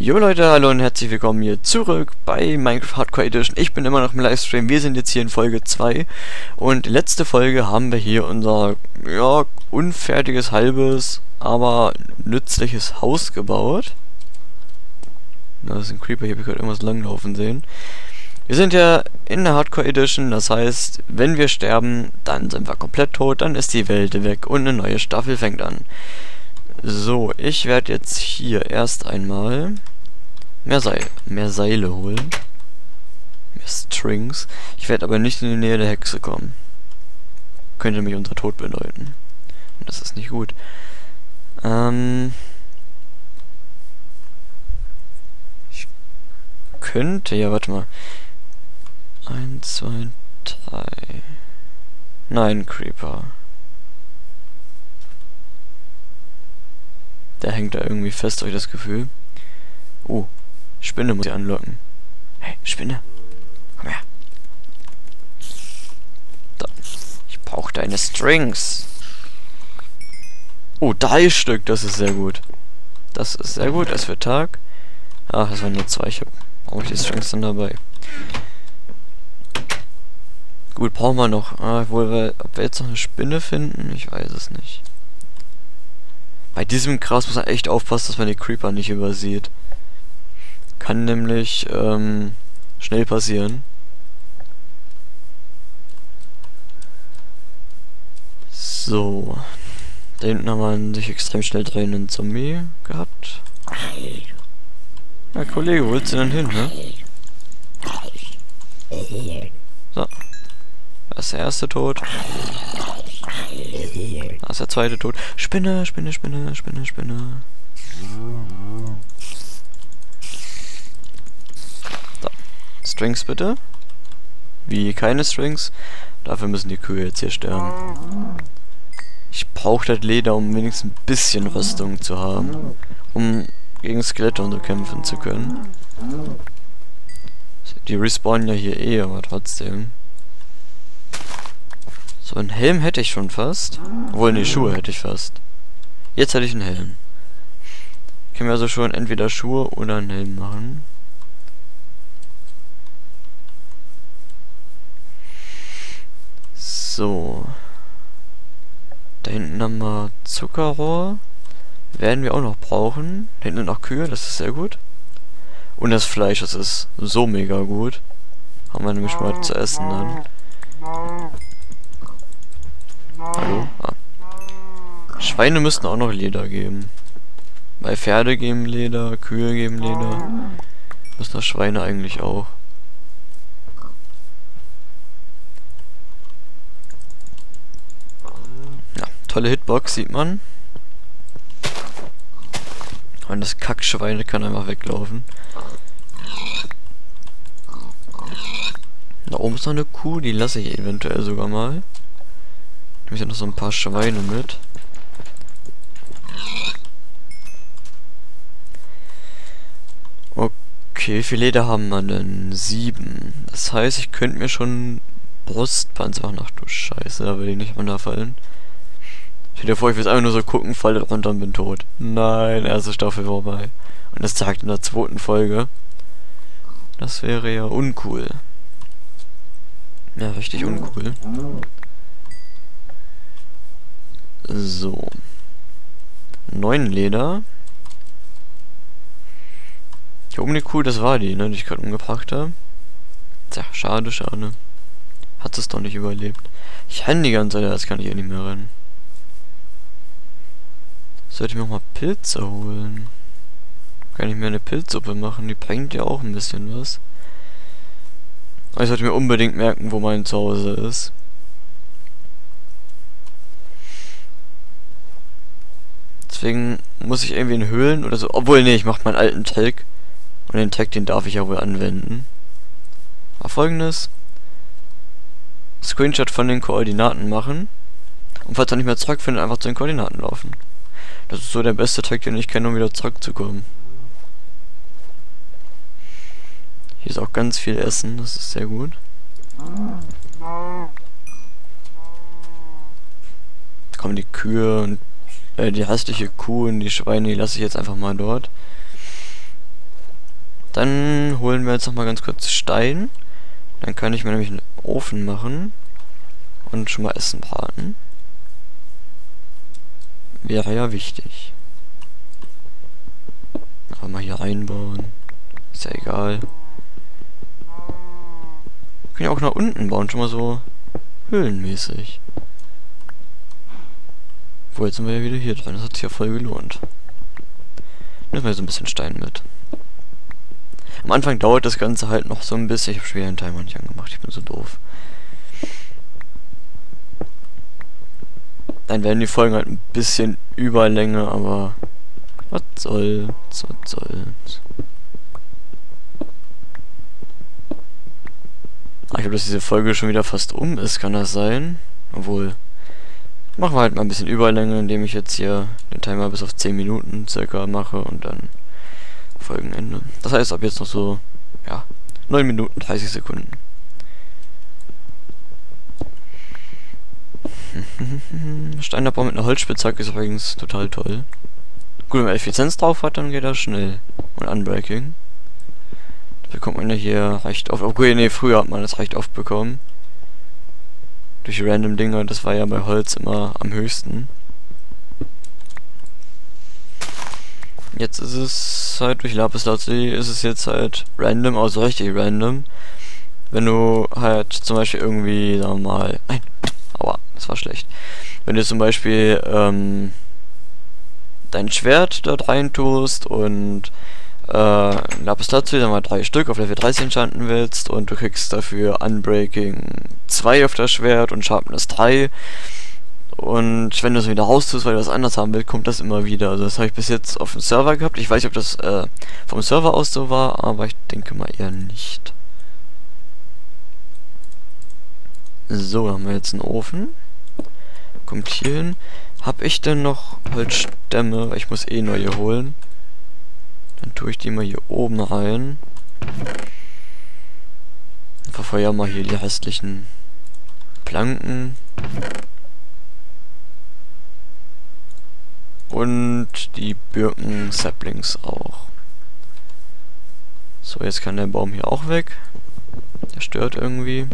Jo Leute, hallo und herzlich willkommen hier zurück bei Minecraft Hardcore Edition. Ich bin immer noch im Livestream, wir sind jetzt hier in Folge 2 und letzte Folge haben wir hier unser, ja, unfertiges, halbes, aber nützliches Haus gebaut. Da ist ein Creeper, hier habe ich gerade irgendwas langlaufen sehen. Wir sind ja in der Hardcore Edition, das heißt, wenn wir sterben, dann sind wir komplett tot, dann ist die Welt weg und eine neue Staffel fängt an. So, ich werde jetzt hier erst einmal mehr Seile holen. Mehr Strings. Ich werde aber nicht in die Nähe der Hexe kommen. Könnte mich unser Tod bedeuten. Und das ist nicht gut. Ich könnte, ja, warte mal. 1, 2, 3. Nein, Creeper. Der hängt da irgendwie fest, habe ich das Gefühl. Oh, Spinne muss ich anlocken. Hey, Spinne. Komm her. Da. Ich brauche deine Strings. Oh, 3 Stück, das ist sehr gut. Das ist sehr gut, es wird Tag. Ach, das waren nur 2, ich habe auch die Strings dann dabei. Gut, brauchen wir noch. Ob wir jetzt noch eine Spinne finden, ich weiß es nicht. Bei diesem Gras muss man echt aufpassen, dass man die Creeper nicht übersieht. Kann nämlich schnell passieren. So. Da hinten haben wir einen sich extrem schnell drehenden Zombie gehabt. Ja, Kollege, wo willst du denn hin, ne? So. Da ist der erste tot. Da ist der zweite tot. Spinne, Spinne, Spinne, Spinne, Spinne. So. Strings bitte. Wie keine Strings. Dafür müssen die Kühe jetzt hier sterben. Ich brauche das Leder, um wenigstens ein bisschen Rüstung zu haben. Um gegen Skelette und so kämpfen zu können. Die respawnen ja hier eh, aber trotzdem. So, einen Helm hätte ich schon fast. Obwohl, ne, Schuhe hätte ich fast. Jetzt hätte ich einen Helm. Ich kann mir also schon entweder Schuhe oder einen Helm machen. So. Da hinten haben wir Zuckerrohr. Werden wir auch noch brauchen. Da hinten noch Kühe, das ist sehr gut. Und das Fleisch, das ist so mega gut. Haben wir nämlich mal zu essen dann. Hallo? Ah. Schweine müssten auch noch Leder geben. Weil Pferde geben Leder, Kühe geben Leder. Müssen das Schweine eigentlich auch. Ja, tolle Hitbox, sieht man. Und das Kackschweine kann einfach weglaufen. Da oben ist noch eine Kuh, die lasse ich eventuell sogar mal. Ich habe noch so ein paar Schweine mit. Okay, wie viel Leder haben wir denn? 7. Das heißt, ich könnte mir schon Brustpanzer machen. Ach du Scheiße, da will ich nicht runterfallen. Stell dir vor, ich will es einfach nur so gucken, falle runter und bin tot. Nein, erste Staffel vorbei. Und das sagt in der 2. Folge. Das wäre ja uncool. Ja, richtig uncool. So. 9 Leder. Hier oben die Kuh, das war die, ne, die ich gerade umgebracht habe. Tja, schade, schade. Hat es doch nicht überlebt. Ich renne die ganze Zeit, jetzt kann ich hier nicht mehr rennen. Sollte ich mir auch mal Pilze holen. Kann ich mir eine Pilzsuppe machen, die bringt ja auch ein bisschen was. Aber ich sollte mir unbedingt merken, wo mein Zuhause ist. Deswegen muss ich irgendwie in Höhlen oder so. Obwohl, nee, ich mache meinen alten Tag. Und den Tag, den darf ich ja wohl anwenden. Aber Folgendes. Screenshot von den Koordinaten machen. Und falls er nicht mehr zurückfindet, einfach zu den Koordinaten laufen. Das ist so der beste Tag, den ich kenne, um wieder zurückzukommen. Hier ist auch ganz viel Essen, das ist sehr gut. Kommen die Kühe und die hässliche Kuh und die Schweine, die lasse ich jetzt einfach mal dort. Dann holen wir jetzt noch mal ganz kurz Stein. Dann kann ich mir nämlich einen Ofen machen und schon mal Essen braten. Wäre ja wichtig. Aber mal hier reinbauen. Ist ja egal. Wir können ja auch nach unten bauen, schon mal so höhlenmäßig. Wo, jetzt sind wir ja wieder hier drin. Das hat sich ja voll gelohnt. Nehmen wir so ein bisschen Stein mit. Am Anfang dauert das Ganze halt noch so ein bisschen. Ich habe schon wieder einen Timer nicht angemacht. Ich bin so doof. Dann werden die Folgen halt ein bisschen Überlänge, aber was soll's, was soll's. Ich glaube, dass diese Folge schon wieder fast um ist, kann das sein? Obwohl, machen wir halt mal ein bisschen Überlänge, indem ich jetzt hier den Timer bis auf 10 Minuten circa mache und dann Folgenende. Das heißt, ab jetzt noch so, ja, 9 Minuten 30 Sekunden. Steinabbau mit einer Holzspitzhacke ist übrigens total toll. Gut, wenn man Effizienz drauf hat, dann geht das schnell. Und Unbreaking. Das bekommt man ja hier recht oft. Okay, nee, früher hat man das recht oft bekommen. Durch random Dinger, das war ja bei Holz immer am höchsten. Jetzt ist es halt durch Lapislazuli ist es jetzt halt random, also richtig random. Wenn du halt zum Beispiel irgendwie, sagen wir mal, nein, aua, das war schlecht. Wenn du zum Beispiel dein Schwert dort rein tust und Lapislazuli, sagen wir mal 3 Stück auf Level 30 enchanten willst und du kriegst dafür Unbreaking 2 auf das Schwert und Sharpness 3. Und wenn du es wieder raustust, weil du das anders haben willst, kommt das immer wieder. Also das habe ich bis jetzt auf dem Server gehabt. Ich weiß nicht, ob das vom Server aus so war, aber ich denke mal eher nicht. So, haben wir jetzt einen Ofen. Kommt hier hin. Hab ich denn noch Holzstämme? Ich muss eh neue holen. Dann tue ich die mal hier oben rein. Verfeuer mal hier die restlichen Planken. Und die Birken-Saplings auch. So, jetzt kann der Baum hier auch weg. Der stört irgendwie.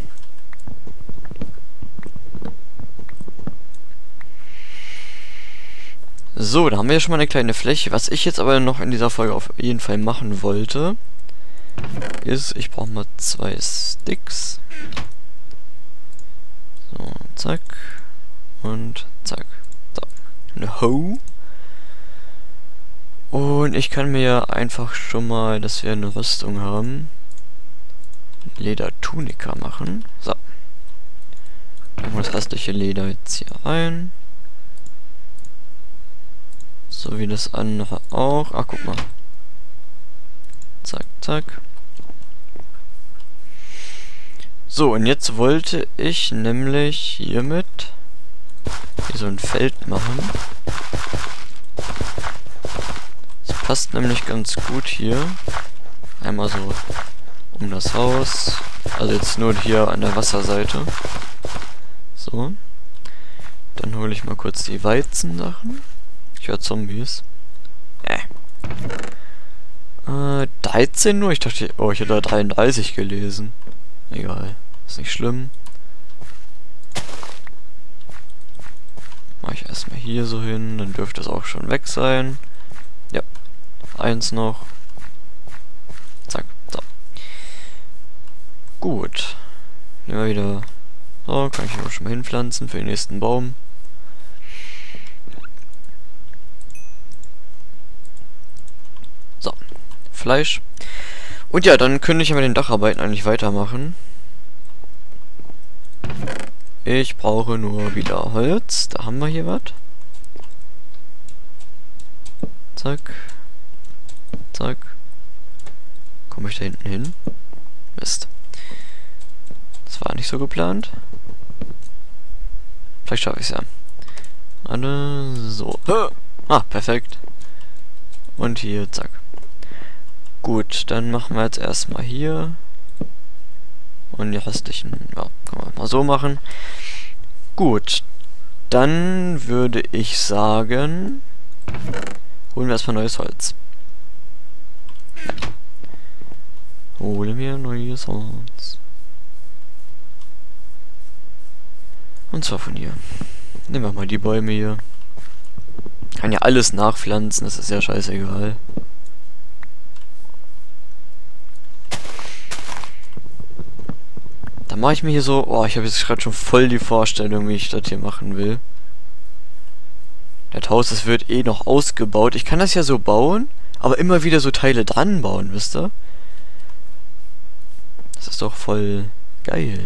So, da haben wir ja schon mal eine kleine Fläche. Was ich jetzt aber noch in dieser Folge auf jeden Fall machen wollte, ist, ich brauche mal 2 Sticks. So, zack. Und zack. So, eine Hoe. Und ich kann mir einfach schon mal, dass wir eine Rüstung haben, Ledertunika machen. So. Dann machen wir das restliche Leder jetzt hier rein. So wie das andere auch. Ach, guck mal. Zack, zack. So, und jetzt wollte ich nämlich hiermit hier so ein Feld machen. Das passt nämlich ganz gut hier. Einmal so um das Haus. Also jetzt nur hier an der Wasserseite. So. Dann hole ich mal kurz die Weizensachen. Ich höre Zombies. 13 nur? Ich dachte, oh, ich hätte da 33 gelesen. Egal. Ist nicht schlimm. Mache ich erstmal hier so hin, dann dürfte es auch schon weg sein. Ja. 1 noch. Zack. So. Gut. Nehmen wir wieder. So, kann ich auch schon mal hinpflanzen für den nächsten Baum. So. Fleisch. Und ja, dann könnte ich ja mit den Dacharbeiten eigentlich weitermachen. Ich brauche nur wieder Holz. Da haben wir hier was. Zack. Zack. Komme ich da hinten hin? Mist. Das war nicht so geplant. Vielleicht schaffe ich es ja. Alle so. Ah, perfekt. Und hier, zack. Gut, dann machen wir jetzt erstmal hier. Und die restlichen, ja, können wir mal so machen. Gut, dann würde ich sagen, holen wir erstmal neues Holz. Ja. Hole mir neues Holz. Und zwar von hier. Nehmen wir mal die Bäume hier. Kann ja alles nachpflanzen, das ist ja scheißegal. Da mache ich mir hier so... Oh, ich habe jetzt gerade schon voll die Vorstellung, wie ich das hier machen will. Das Haus, das wird eh noch ausgebaut. Ich kann das ja so bauen, aber immer wieder so Teile dran bauen, wisst ihr? Das ist doch voll geil.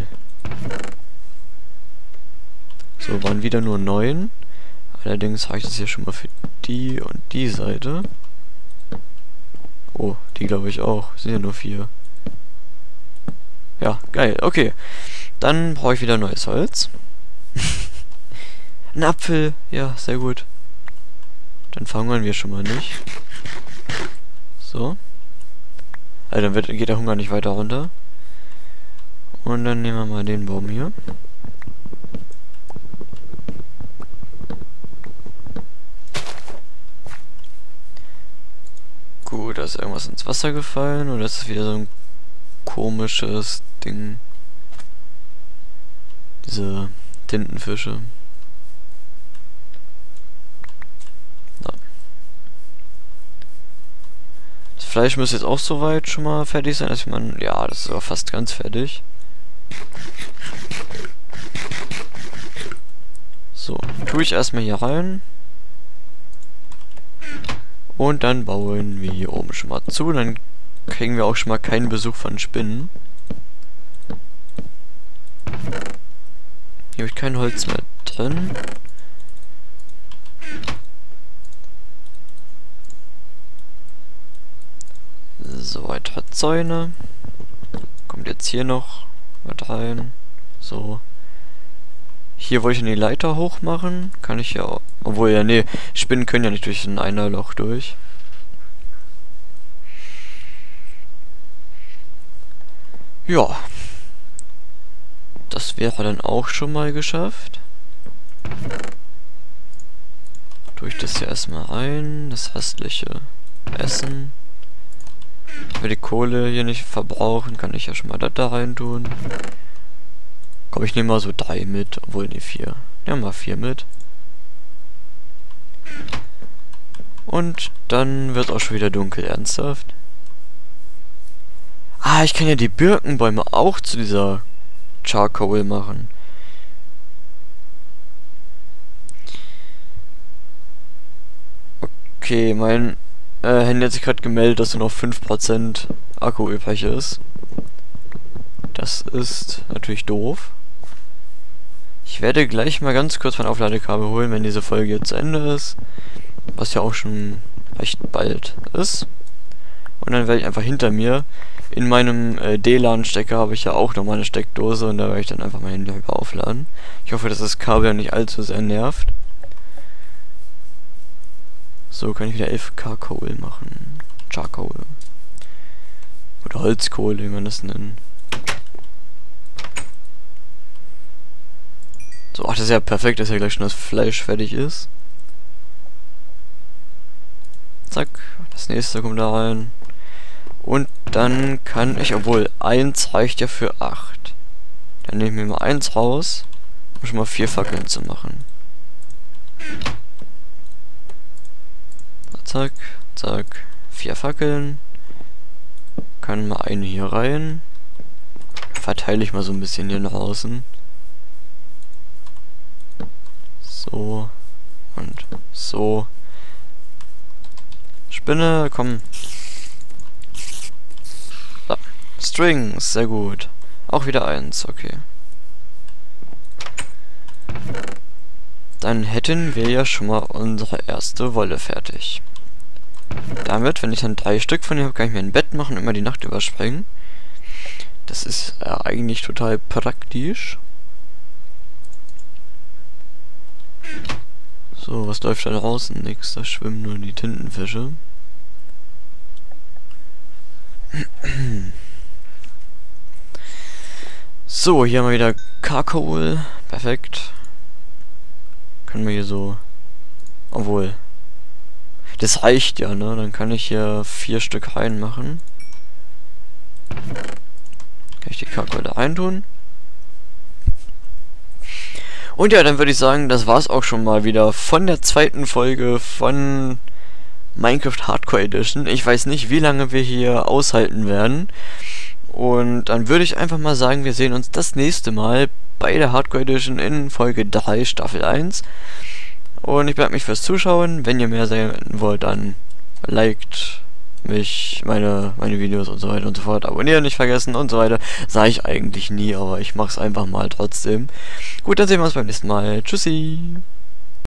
So, waren wieder nur 9. Allerdings habe ich das hier schon mal für die und die Seite. Oh, die glaube ich auch. Sind ja nur 4. Ja, geil. Okay. Dann brauche ich wieder neues Holz. Ein Apfel. Ja, sehr gut. Dann verhungern wir schon mal nicht. So. Also dann geht der Hunger nicht weiter runter. Und dann nehmen wir mal den Baum hier. Gut, da ist irgendwas ins Wasser gefallen. Oder ist es wieder so ein komisches Ding? Diese Tintenfische. Na. Das Fleisch müsste jetzt auch soweit schon mal fertig sein. Dass man, ja, das ist sogar fast ganz fertig. So, tue ich erstmal hier rein. Und dann bauen wir hier oben schon mal zu. Dann kriegen wir auch schon mal keinen Besuch von Spinnen. Hier habe ich kein Holz mehr drin. So, weitere Zäune. Kommt jetzt hier noch was rein. So. Hier wollte ich eine Leiter hoch machen. Kann ich ja auch. Obwohl, ja, nee. Spinnen können ja nicht durch ein Einerloch durch. Ja. Das wäre dann auch schon mal geschafft. Tue ich das hier erstmal ein. Das restliche Essen. Wenn wir die Kohle hier nicht verbrauchen, kann ich ja schon mal das da rein tun. Komm, ich nehme mal so 3 mit. Obwohl, ne, 4. Nehmen wir mal 4 mit. Und dann wird auch schon wieder dunkel, ernsthaft. Ah, ich kann ja die Birkenbäume auch zu dieser Charcoal machen. Okay, mein Handy hat sich gerade gemeldet, dass nur noch 5% Akku übrig ist. Das ist natürlich doof. Ich werde gleich mal ganz kurz mein Aufladekabel holen, wenn diese Folge jetzt zu Ende ist. Was ja auch schon recht bald ist. Und dann werde ich einfach hinter mir, in meinem D-LAN-Stecker habe ich ja auch nochmal eine Steckdose und da werde ich dann einfach mein Handy aufladen. Ich hoffe, dass das Kabel nicht allzu sehr nervt. So, kann ich wieder 11K Kohle machen. Charcoal. Oder Holzkohle, wie man das nennt. So, ach, das ist ja perfekt, dass ja gleich schon das Fleisch fertig ist. Zack, das nächste kommt da rein. Und dann kann ich, obwohl 1 reicht ja für 8. Dann nehmen wir mal 1 raus, um schon mal 4 Fackeln zu machen. Zack, zack, 4 Fackeln. Kann mal eine hier rein. Verteile ich mal so ein bisschen hier nach außen. So. Und so. Spinne, komm. So. Strings, sehr gut. Auch wieder 1, okay. Dann hätten wir ja schon mal unsere erste Wolle fertig. Damit, wenn ich dann 3 Stück von ihr habe, kann ich mir ein Bett machen und immer die Nacht überspringen. Das ist eigentlich total praktisch. So, was läuft da draußen? Nix, da schwimmen nur die Tintenfische. So, hier haben wir wieder Charcoal. Perfekt. Können wir hier so... Obwohl... Das reicht ja, ne? Dann kann ich hier 4 Stück reinmachen. Kann ich die Kartkeule eintun. Und ja, dann würde ich sagen, das war's auch schon mal wieder von der zweiten Folge von Minecraft Hardcore Edition. Ich weiß nicht, wie lange wir hier aushalten werden. Und dann würde ich einfach mal sagen, wir sehen uns das nächste Mal bei der Hardcore Edition in Folge 3, Staffel 1. Und ich bedanke mich fürs Zuschauen. Wenn ihr mehr sehen wollt, dann liked mich, meine Videos und so weiter und so fort. Abonnieren nicht vergessen und so weiter. Sage ich eigentlich nie, aber ich mache es einfach mal trotzdem. Gut, dann sehen wir uns beim nächsten Mal. Tschüssi!